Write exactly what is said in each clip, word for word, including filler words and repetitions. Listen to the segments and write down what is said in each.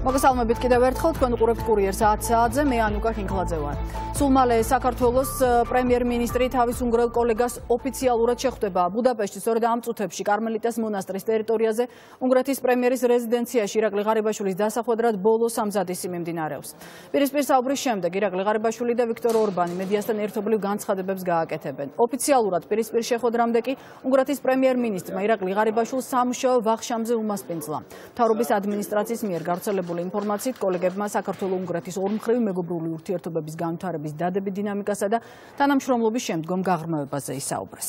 მოგესალმებით კიდევ ერთხელ, თქვენ უყურებთ კურიერს ათ საათზე, მე ანუკა ხინკლაძე ვარ. სულ მალე საქართველოს პრემიერ-მინისტრი თავის უნგრელ კოლეგას ოფიციალურად შეხვდება ბუდაპეშტის, სწორედ ამ წუთებში კარმელიტას მონასტრის ტერიტორიაზე, უნგრეთის პრემიერის რეზიდენციაში ირაკლი ღარიბაშვილის დასახვედრად ბოლო სამზადისი მიმდინარეობს. პირისპირ საუბრის შემდეგ ირაკლი ღარიბაშვილი და ვიქტორ ორბანი მედიასთან ერთობლივ განცხადებებს გააკეთებენ. ოფიციალურად პირისპირ შეხვედრამდე კი უნგრეთის პრემიერ-მინისტრმა ირაკლი ღარიბაშვილს სამუშაო ვახშამზე უმასპინძლა. მთავრობის ადმინისტრაციის მიერ გავრცელებული ინფორმაციით კოლეგებმა საქართველო-უნგრეთის ორმხრივი მეგობრული ურთიერთობების განვითარების დადების დინამიკასა და თანამშრომლობის შემდგომ გაღრმავებაზე ისაუბრეს.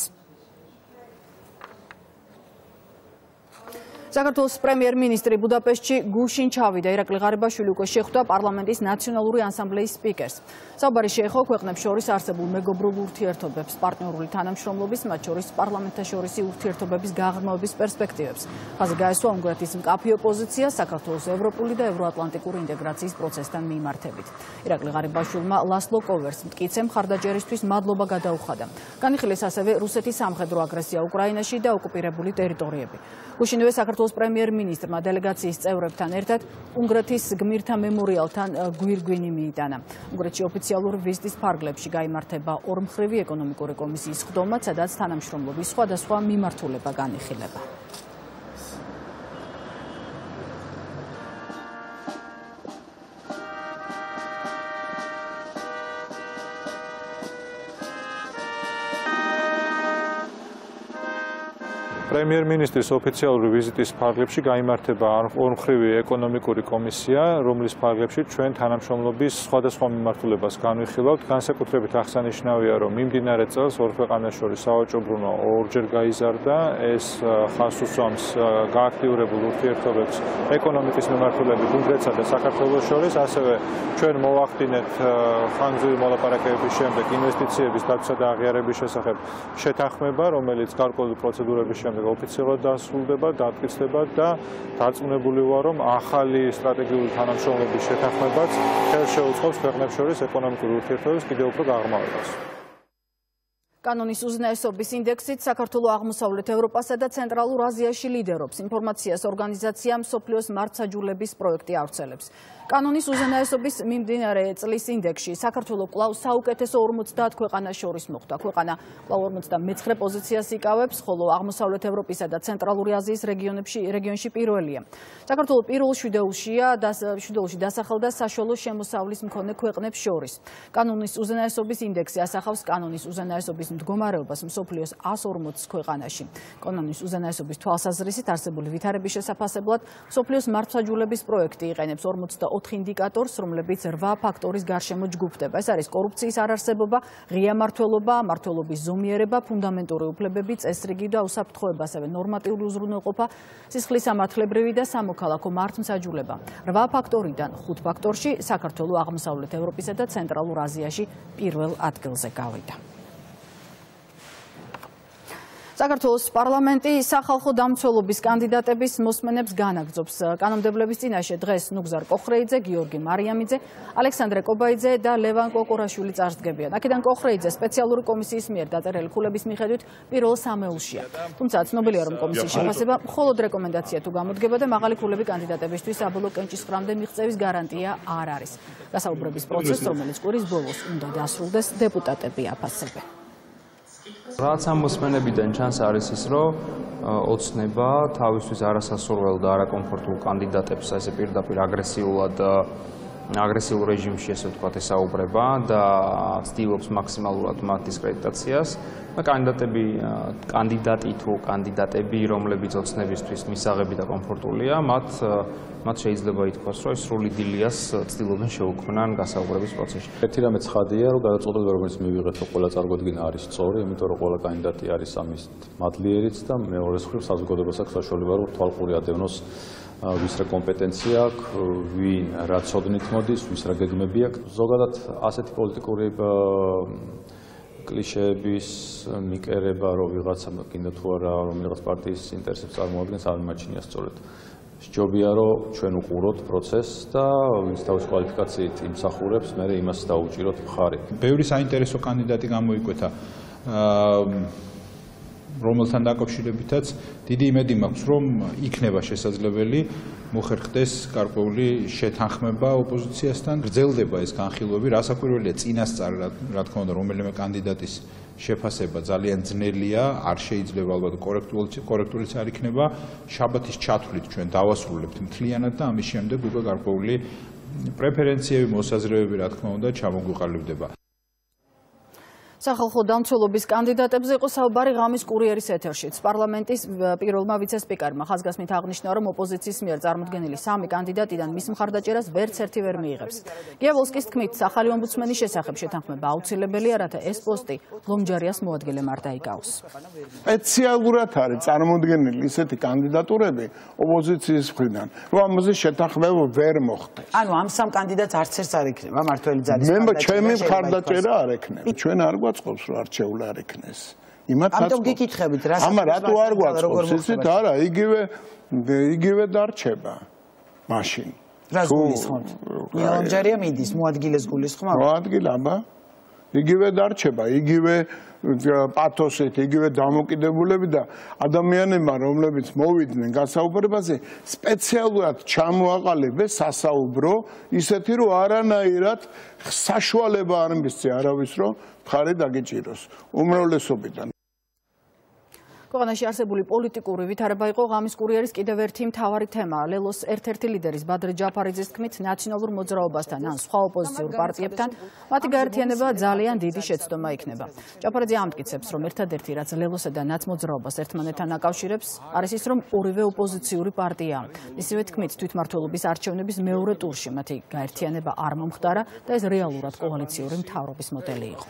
საქართველოს პრემიერ-მინისტრი ბუდაპეშტში გუშინ ჩავიდა. ირაკლი ღარიბაშვილი უკვე შეხვდა პარლამენტის ნაციონალური ასამბლეის სპიკერს. საუბარი შეეხო ქვეყნებს შორის არსებულ მეგობრულ ურთიერთობებს, პარტნიორული თანამშრომლობის, მათ შორის პარლამენტთაშორისი ურთიერთობების გაღრმავების პერსპექტივებს. ხაზი გაესვა უნგრეთის მკაფიო პოზიცია საქართველოს ევროპული და ევროატლანტიკური ინტეგრაციის პროცესთან მიმართებით. ირაკლი ღარიბაშვილმა ლასლო კოვერს მტკიცე მხარდაჭერისთვის მადლობა გადაუხადა. განიხილეს ასევე რუსეთის სამხედრო აგრესია უკრაინაში და ოკუპირებული ტერიტორიები. გუშინვე საქართველოს პრემიერ-მინისტრმა დელეგაციის წევრებთან ერთად უნგრეთის გმირთა მემორიალთან გვირგვინი მიიტანა. უნგრეთში ოფიციალურ ვიზიტის ფარგლებში გაიმართება ორმხრივი ეკონომიკური კომისიის ხდომა, სადაც თანამშრომლობის სხვადასხვა მიმართულება განიხილება. პრემიერ-მინისტრის ოფიციალური ვიზიტის ფარგლებში გაიმართება ორმხრივი ეკონომიკური კომისია, რომლის ფარგლებში ჩვენ თანამშრომლობის სხვადასხვა მიმართულებას განვიხილავთ. განსაკუთრებით აღსანიშნავია, რომ მიმდინარე წელს ორ ქვეყანას შორის სავაჭრო ბრუნვა ორჯერ გაიზარდა. ეს ხაზს უსვამს გააქტიურებულ ურთიერთობებს ეკონომიკის მიმართულებით უნგრეთსა და საქართველოს შორის. ასევე ჩვენ მოვახდინეთ ხანგრძლივი მოლაპარაკებების შემდეგ ინვესტიციების დაცვა და აღიარების შესახებ შეთანხმება, რომელიც გარკვეული პროცედურების შემდეგ ოფიციალურად დასრულდება, დაფიქსდება და დარწმუნებული ვარ, რომ ახალი სტრატეგიული თანამშრომლობის შეთანხმებაც ხელს შეუწყობს ქვეყნებს შორის ეკონომიკური ურთიერთობების კიდევ უფრო გაღრმავებას. კანონის უზენაესობის ინდექსით საქართველო აღმოსავლეთ ევროპასა და ცენტრალურ აზიაში ლიდერობს. ინფორმაციას ორგანიზაცია მსოფლიოს მართლმსაჯულების პროექტი ავრცელებს. კანონის უზენაესობის მიმდინარე წლის ინდექსში საქართველო კვლავ საუკეთესო ორმოცდაათ ქვეყანას შორის მოხვდა. ქვეყანა კვლავ ორმოცდამეცხრე პოზიციას იკავებს, ხოლო აღმოსავლეთ ევროპისა და ცენტრალური აზიის რეგიონებში რეგიონში პირველია. საქართველო პირველ შვიდეულშია, შვიდეულში დასახელდა საშუალო შემოსავლის მქონე ქვეყნებს შორის. კანონის უზენაესობის ინდექსი ასახავს კანონის უზენაესობის მდგომარეობას მსოფლიოს ას ორმოცდ ქვეყანაში. კანონის უზენაესობის თვალსაზრისით არსებული ვითარების შესაფასებლად მსოფლიოს მართლმსაჯულების პროექტი იყენებს ორმოცდაოთხ ინდიკატორს, რომლებიც რვა ფაქტორის გარშემო ჯგუფდება. ეს არის კორუფციის არარსებობა, ღია მმართველობა, მმართველობის ზომიერება, ფუნდამენტური უფლებები, წესრიგი და უსაფრთხოება, ასევე ნორმატიული უზრუნველყოფა, სისხლისამართლებრივი და სამოქალაქო მართლმსაჯულება. რვა ფაქტორიდან ხუთ ფაქტორში საქართველო აღმოსავლეთ ევროპისა და ცენტრალურ აზიაში პირველ ადგილზე გავიდა. საქართველოს პარლამენტი სახალხო დამცველობის კანდიდატების მოსმენებს განაგრძობს. კანონმდებლების წინაშე დღეს ნუგზარ კოხრეიძე, გიორგი მარიამიძე, ალექსანდრე კობაიძე და ლევან კოკორაშვილი წარსდგებიან. აქედან კოხრეიძე სპეციალური კომისიის მიერ დაწერილი ქულების მიხედვით პირველ სამეულშია. თუმცა ცნობილია, რომ კომისიის შეფასება მხოლოდ რეკომენდაცია თუ გამოდგება და მაღალი ქულები კანდიდატებისთვის საბოლოო კენჭისყრამდე მიღწევის გარანტია არ არის. გასაუბრების პროცესს, რომელიც კვირის ბოლოს უნდა დასრულდეს, დეპუტატები აფასებენ. რაც ამ მოსმენებიდან ჩანს არის ის, რომ ოცნება თავისთვის არასასურველ და არაკომფორტულ კანდიდატებს ესე პირდაპირ აგრესიულად აგრესიულ რეჟიმში ესე ვთქვათ ესაუბრება და ცდილობს მაქსიმალურად მათ დისკრედიტაციას. და კანდიდატები კანდიდატი თუ კანდიდატები, რომლებიც ოცნებისთვის მისაღები და კომფორტულია, მათ მათ შეიძლება ითქვას, რომ სრული დილიას ცდილობენ შეუქმნან გასაუბრების პროცესში. ერთი რამე ცხადია, რომ გადაწყვეტილება, რომელიც მივიღეთ, რომ ყველა წარგოდგენა არის სწორი, იმიტომ რომ ყველა კანდიდატი არის ამის მადლიერიც და მეორე მხრივ საზოგადოებას აქვს საშუალება, რომ თვალყური ადევნოს ვის რა კომპეტენცია აქვს, ვინ რა ცოდნით მოდის, ვის რა გეგმები აქვს. ზოგადად ასეთი პოლიტიკური კლიშეების მიკერება, რომ ვიღაცა კიდე თუ არა რომ ვიღაც პარტიის ინტერესებს წარმოადგენს, არ მიმაჩნია სწორედ. სჯობია, რომ ჩვენ უყუროთ პროცესს და ვინც თავის კვალიფიკაციით იმსახურებს, მე იმას დაუჭიროთ მხარი. ბევრი საინტერესო კანდიდატი გამოიკვეთა. რომელთან დაკავშირებითაც დიდი იმედი მაქვს, რომ იქნება შესაძლებელი მოხერხდეს გარკვეული შეთანხმება ოპოზიციასთან, გრძელდება ეს განხილვები, რასაკვირველია წინასწარ, რა თქმა უნდა, რომელიმე კანდიდატის შეფასება ძალიან ძნელია, არ შეიძლება ალბათ კორექტულიც არ იქნება, შაბათის ჩათვლით ჩვენ დავასრულებთ მთლიანად და ამის შემდეგ უკვე გარკვეული პრეფერენციები, მოსაზრებები, რა თქმა უნდა, ჩამოგვიყალიბდება. სახალხო დამცველობის კანდიდატებზე იყო საუბარი ღამის კურიერის ეთერშიც. პარლამენტის პირველმა ვიცესპიკერმა ხაზგასმით აღნიშნა, რომ ოპოზიციის მიერ წარმოდგენილი სამი კანდიდატიდან მის მხარდაჭერას ვერც ერთი ვერ მიიღებს. გიაბოლსკის თქმით, ახალი ომბუდსმენის შესახებ შეთანხმება აუცილებელია, რათა ეს პოსტი ლომჯარიას მოადგილემ არ დაიკავოს. სპეციალურად არის წარმოდგენილი ისეთი კანდიდატურები ოპოზიციის მხრიდან, რომ ამაზე შეთანხმება ვერ მოხდეს. ანუ ამ სამ კანდიდატს არც ერთს არ იქნება მართველი ძალის მე ჩემი მხარდაჭერა არ ექნება. ჩვენ არ გვაწყობს რომ არჩეული არ ექნეს. იმათ ამიტომ გიკითხებით რა ამა რატო არ გვაწყობს ისეთ არა იგივე იგივე დარჩება მაშინ. რას გულისხმობთ? ლომჯარია მიდის მოადგილეს გულისხმობ? მოადგილ აბა იგივე დარჩება, იგივე პათოსით, იგივე დამოკიდებულები და ადამიანებმა, რომლებიც მოვიდნენ გასაუბრებაზე, სპეციალურად ჩამოაყალიბეს სასაუბრო, ისეთი რომ არანაირად საშუალება არ მისცე არავის რომ მხარი დაგიჭიროს უმრავლესობიდან. ქვეყანაში არსებული პოლიტიკური ვითარება იყო ღამის კურიერის კიდევ ერთი მთავარი თემა. ლელოს ერთ-ერთი ლიდერის ბადრე ჯაფარიძის თქმით, ნაციონალურ მოძრაობასთან ან სხვა ოპოზიციურ პარტიებთან მათი გაერთიანება ძალიან დიდი შეცდომა იქნება. ჯაფარიძე ამტკიცებს, რომ ერთადერთი რაც ლელოსა და ნაცმოძრაობას ერთმანეთთან აკავშირებს, არის ის, რომ ორივე ოპოზიციური პარტია. ისევე თქმით, თვითმმართველობის არჩევნების მეორე ტურში მათი გაერთიანება არ მომხდარა და ეს რეალურად კოალიციური მთავრობის მოდელი იყო.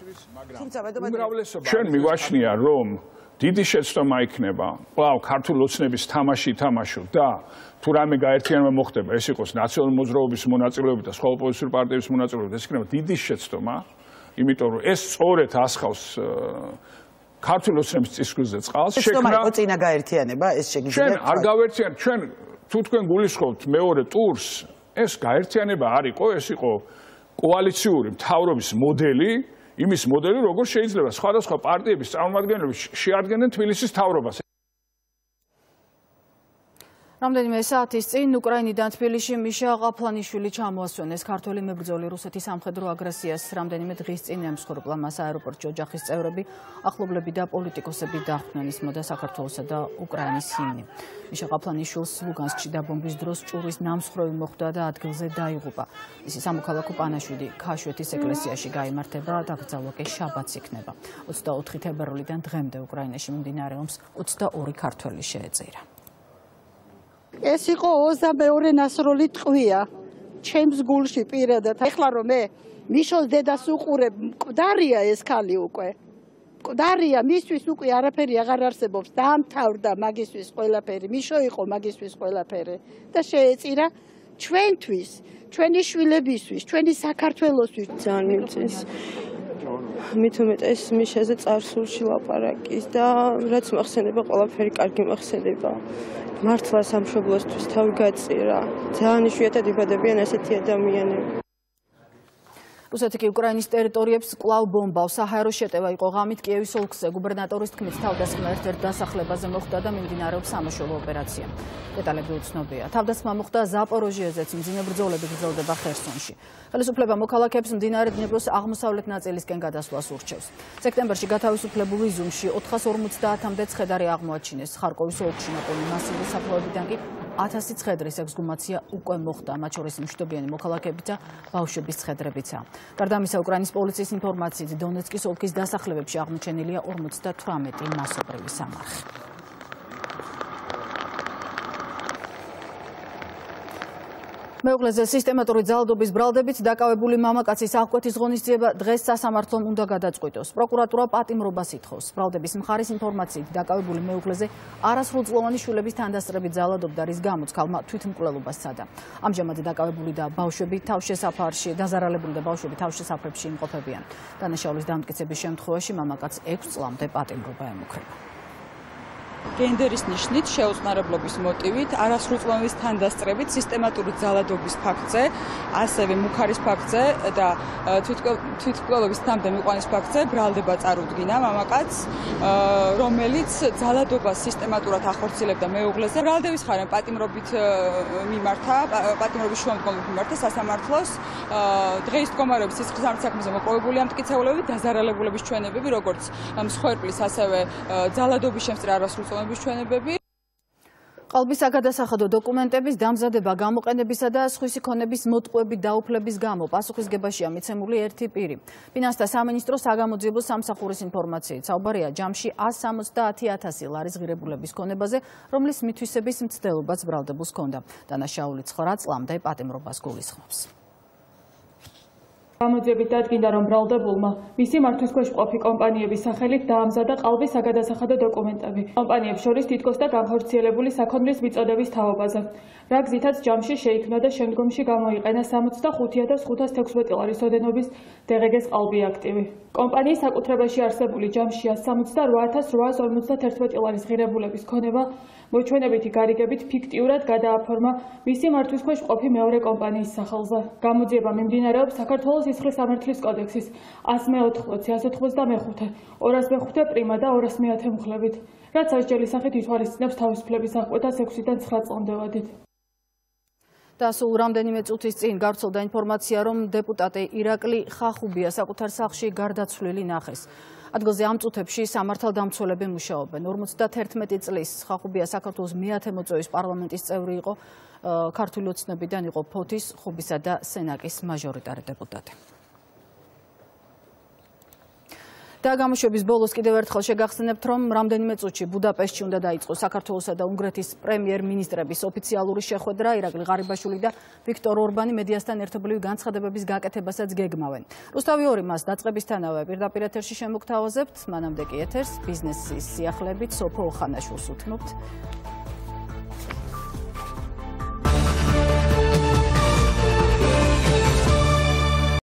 ჩვენ მივაჩნია, რომ დიდი შეცდომა იქნება, კვლავ ქართულ ოცნების თამაში ითამაშო და თუ რამე გაერთიანება მოხდება, ეს იყოს ნაციონალური მოძრაობის მონაწილეობით და სხვა ოპოზიციური პარტიების მონაწილეობით, ეს იქნება დიდი შეცდომა, იმიტომ რომ ეს სწორედ ასხავს ქართულ ოცნების წისქვილზე წყალს. შექმნა იყო წინა გაერთიანება, ეს შეგიძლიათ. ჩვენ არ გავერთიან, ჩვენ თუ თქვენ გულისხმობთ მეორე ტურს, ეს გაერთიანება არ იყო, ეს იყო კოალიციური მთავრობის მოდელი. იმის მოდელი, როგორ შეიძლება სხვადასხვა პარტიების წარმომადგენლები შეადგენენ თბილისის მთავრობას. რამდენიმე საათის წინ უკრაინიდან თბილისში მიშა ყაფლანიშვილი ჩამოასვენეს. ქართველი მებრძოლი რუსეთის სამხედრო აგრესიას რამდენიმე დღის წინ ემსხვერპლა მას აეროპორტში ოჯახის წევრები, ახლობლები და პოლიტიკოსები დახვდნენ ისმოდა საქართველოსა და უკრაინის ჰიმნი. მიშა ყაფლანიშვილს ლუგანსკში დაბომბვის დროს ჭურის ნამსხვრევი მოხვდა და ადგილზე დაიღუპა. მისი სამოქალაქო პანაშვიდი ქაშვეთის ეკლესიაში გაიმართება, დაკრძალვა კი შაბათს იქნება. ოცდაოთხი თებერვლიდან დღემდე უკრაინაში მიმდინარე ომს ოცდაორი ქართველი შეეწირა. ეს იყო ოცდამეორე ნასროლი ტყვია ჩემს გულში პირადად. ეხლა რომ მე მიშოს დედას უყურებ, მკვდარია ეს ქალი უკვე. მკვდარია, მისთვის უკვე არაფერი აღარ არსებობს. დაამთავრდა მაგისთვის ყველაფერი, მიშო იყო მაგისთვის ყველაფერი და შეეწირა ჩვენთვის, ჩვენი შვილებისთვის, ჩვენი საქართველოსთვის. ძალიან მიმწეს. მით უმეტეს მიშაზე წარსულში ლაპარაკის და რაც მახსენდება, ყველაფერი კარგი მახსენდება. მართლა სამშობლოსთვის თავი გაწირა. ძალიან იშვიათად იბადებიან ასეთი ადამიანები. რუსეთი კი უკრაინის ტერიტორიებს კვლავ ბომბავს. საჰაერო შეტევა იყო ღამით კიევის ოლქზე. გუბერნატორის თქმით, თავდასხმა ერთ-ერთ დასახლებაზე მოხდა და მიმდინარეობს სამაშველო ოპერაცია. დეტალები უცნობია. თავდასხმა მოხდა ზაპოროჟიეზეც, მძიმე ბრძოლები გრძელდება ხერსონში. ხელისუფლება მოქალაქეებს მდინარე დნეპროს აღმოსავლეთ ნაწილისკენ გადასვლას ურჩევს. სექტემბერში გათავისუფლებულ იზუმში ოთხას ორმოცდაათამდე ცხედარი აღმოაჩინეს. ხარკოვის ოლქში ნაპოვნი მასიური საფლავებიდან კი ათასი ცხედრის ექსგუმაცია უკვე მოხდა, მათ შორის მშვიდობიანი მოქალაქეები და ბავშვების ცხედრებიცაა. გარდა ამისა, უკრაინის პოლიციის ინფორმაციით, დონეცკის ოლქის დასახლებებში აღმოჩენილია ორმოცდათვრამეტი მასობრივი სამარხი. მეუღლეზე სისტემატური ძალადობის ბრალდებით დაკავებული მამაკაცის აღკვეთის ღონისძიება დღეს სასამართლომ უნდა გადაწყვიტოს. პროკურატურა პატიმრობას ითხოვს. ბრალდების მხარის ინფორმაციით დაკავებული მეუღლეზე არასრულწლოვანი შვილების თანდასწრებით ძალადობდა, რის გამოც ქალმა თვითმკვლელობა სცადა. ამჟამად დაკავებული და ბავშვები თავშესაფარში, დაზარალებული და ბავშვები თავშესაფრებში იმყოფებიან. დანაშაულის დამტკიცების შემთხვევაში მამაკაცს ექვს წლამდე პატიმრობა ემუქრება. გენდერის ნიშნით, შეუწყნარებლობის მოტივით, არასრულწლოვანების თანდასწრებით, სისტემატური ძალადობის ფაქტზე, ასევე მუქარის ფაქტზე და თვითმკვლელობის თანამდე მიყვანის ფაქტზე ბრალდება წარუდგინა მამაკაცს, რომელიც ძალადობას სისტემატურად ახორციელებდა მეუღლეზე. ბრალდების ხარემ პატიმრობით მიმართა, პატიმრობის შუამდგომლობით მიმართა სასამართლოს დღეის მდგომარეობის სისხლის საქმეზე მოპოვებული ამტკიცებულები, დაზარალებულების ჩვენებები, როგორც მსხვერპლის, ასევე ძალადობის შემწირ არასრულწლოვანების ჩვენებები. ყალბის საგადასახადო დოკუმენტების დამზადება, გამოყენებისა და სხვისი ქონების მოტყუებით დაუფლების გამო პასუხისგებაშია მიცემული ერთი პირი. ფინანსთა სამინისტროს საგამოძიებო სამსახურის ინფორმაციით, საუბარია ჯამში ას სამოცდაათი ათასი ლარის ღირებულების ქონებაზე, რომლის მითვისების მცდელობაც ბრალდებულს ჰქონდა. დანაშაული ცხრა წლამდე პატიმრობას გულისხმობს. გამოძიებით დადგინდა, რომ ბრალდებულმა მისი მართვის ქვეშ მყოფი კომპანიების სახელით დაამზადა ყალბის საგადასახადო დოკუმენტები. კომპანიებს შორის თითქოს და განხორციელებული საქონლის მიწოდების თაობაზე. რა გზითაც ჯამში შეიქმნა და შემდგომში გამოიყენა სამოცდახუთი ათას ხუთას თექვსმეტი ლარის ოდენობის დღგ-ს ყალბი აქტივი. კომპანიის საკუთრებაში არსებული ჯამში ას სამოცდარვა ათას რვაას ორმოცდათერთმეტი ლარის ღირებულების ქონება მოჩვენებითი გარიგებით ფიქტიურად გადააფორმა მისი მართვის ქვეშ მყოფი მეორე კომპანიის სახელზე. გამოძიება მიმდინარეობს საქართველოს სისხლის სამართლის კოდექსის ას მეოთხმოცი, ას ოცდამეხუთე, ორას მეხუთე პრიმა და ორას მეათე მუხლებით, რაც სასჯელის სახით ითვალისწინებს თავისუფლების აღკვეთას ექვსიდან ცხრა წლამდე ვადით. და სულ რამდენიმე წუთის წინ გავრცელდა ინფორმაცია, რომ დეპუტატი ირაკლი ხახუბია საკუთარ სახლში გარდაცვლილი ნახეს. ადგილზე ამ წუთებში სამართალდამცველები მუშაობენ. ორმოცდათერთმეტი წლის ხახუბია საქართველოს მეათე მოწვევის პარლამენტის წევრი იყო, ქართული ოცნებიდან იყო ფოთის, ხუბისა და სენაკის მაჟორიტარი დეპუტატი. და გამოშვების ბოლოს კიდევ ერთხელ შეგახსენებთ, რომ რამდენიმე წუთში ბუდაპეშტში უნდა დაიწყოს საქართველოსა და უნგრეთის პრემიერ-მინისტრების ოფიციალური შეხვედრა. ირაკლი ღარიბაშვილი და ვიქტორ ორბანი მედიასთან ერთობლივი განცხადებების გაკეთებასაც გეგმავენ. რუსთავი ორი მას დაწყებისთანავე პირდაპირ ეთერში შემოგთავაზებთ. მანამდე კი ეთერს ბიზნესის სიახლეებით სოფო ოხანაშვილს უთმობთ.